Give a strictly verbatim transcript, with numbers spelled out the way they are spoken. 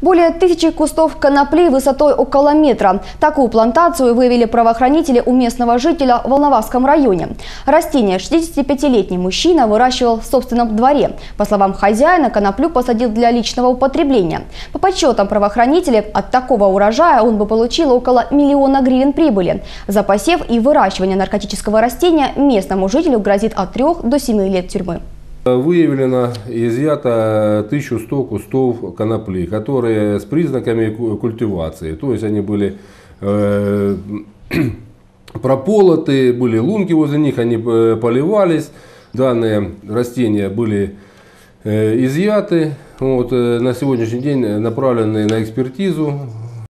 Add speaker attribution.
Speaker 1: Более тысячи кустов конопли высотой около метра. Такую плантацию выявили правоохранители у местного жителя в Волноваском районе. Растение шестидесятипятилетний мужчина выращивал в собственном дворе. По словам хозяина, коноплю посадил для личного употребления. По подсчетам правоохранителей, от такого урожая он бы получил около миллиона гривен прибыли. За посев и выращивание наркотического растения местному жителю грозит от трех до семи лет тюрьмы.
Speaker 2: Выявлено и изъято тысяча сто кустов конопли, которые с признаками культивации. То есть они были э, прополоты, были лунки возле них, они поливались. Данные растения были э, изъяты. Вот, э, на сегодняшний день направлены на экспертизу